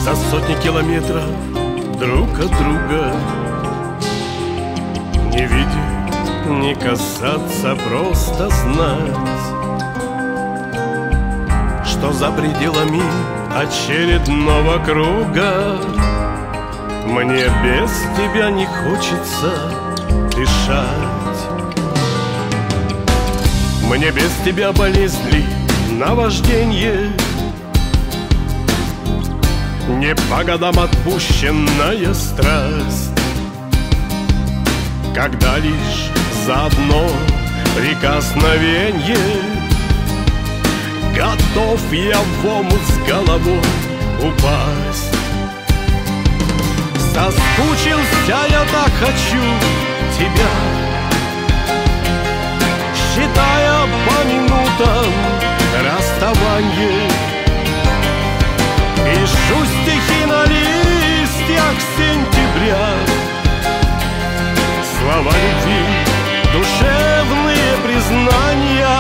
За сотни километров друг от друга, не видеть, не касаться, просто знать, что за пределами очередного круга мне без тебя не хочется дышать. Мне без тебя болезни, наваждение, не по годам отпущенная страсть, когда лишь за одно прикосновенье готов я в омут с головой упасть. Соскучился я, так хочу тебя, считая по минутам расставанье. Пишу стихи на листьях сентября, слова любви, душевные признания,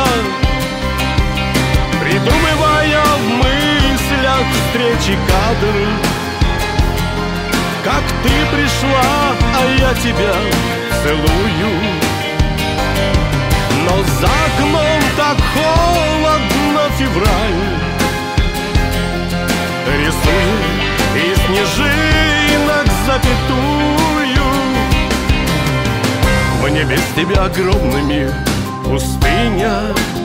придумывая в мыслях встречи кадры. Как ты пришла, а я тебя целую, но за окном так холодно февраль. Рисую из снежинок запятую. Мне без тебя огромными пустыня.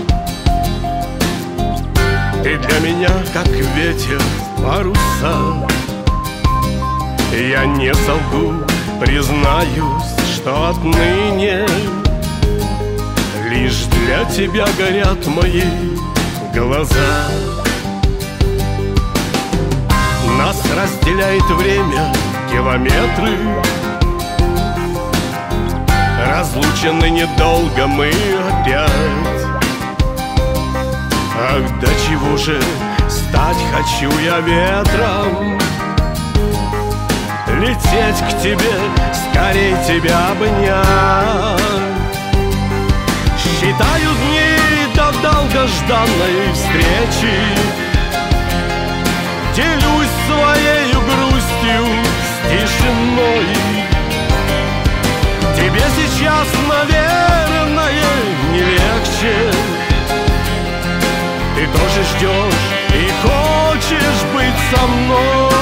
Ты для меня как ветер паруса. Я не солгу, признаюсь, что отныне лишь для тебя горят мои глаза. Нас разделяет время, километры, разлучены недолго мы опять. Ах, до чего же стать хочу я ветром, лететь к тебе, скорей тебя обнять. Считаю дни до долгожданной встречи, делюсь своей грустью с тишиной. Тебе сейчас, наверное, не легче. Ты тоже ждешь и хочешь быть со мной.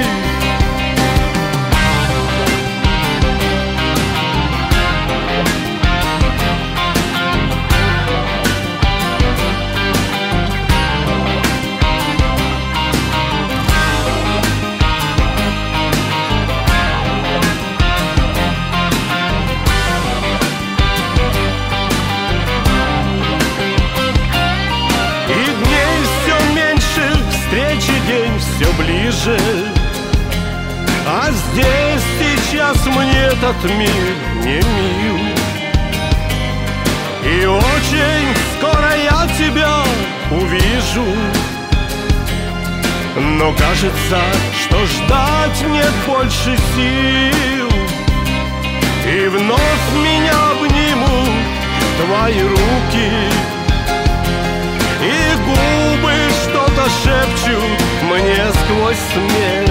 Все ближе, а здесь сейчас мне этот мир не мил. И очень скоро я тебя увижу, но кажется, что ждать нет больше сил. И вновь меня обнимут твои руки, и губы что-то шепчут мне сквозь смех.